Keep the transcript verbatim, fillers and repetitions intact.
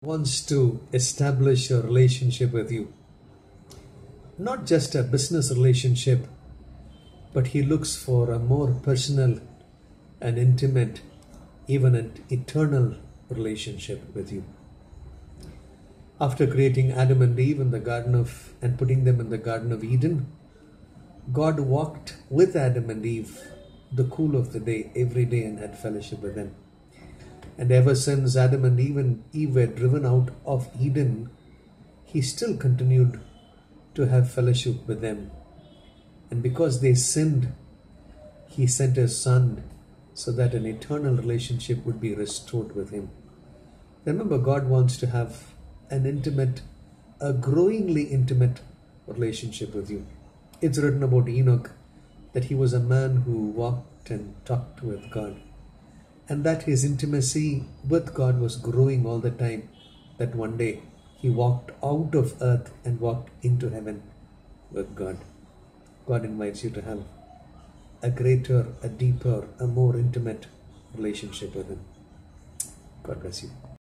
Wants to establish a relationship with you. Not just a business relationship, but he looks for a more personal and intimate, even an eternal relationship with you. After creating Adam and Eve in the Garden of and putting them in the Garden of Eden, God walked with Adam and Eve the cool of the day every day and had fellowship with them. And ever since Adam and Eve, and Eve were driven out of Eden, he still continued to have fellowship with them. And because they sinned, he sent his son so that an eternal relationship would be restored with him. Remember, God wants to have an intimate, a growingly intimate relationship with you. It's written about Enoch that he was a man who walked and talked with God, and that his intimacy with God was growing all the time, that one day he walked out of earth and walked into heaven with God. God invites you to have a greater, a deeper, a more intimate relationship with him. God bless you.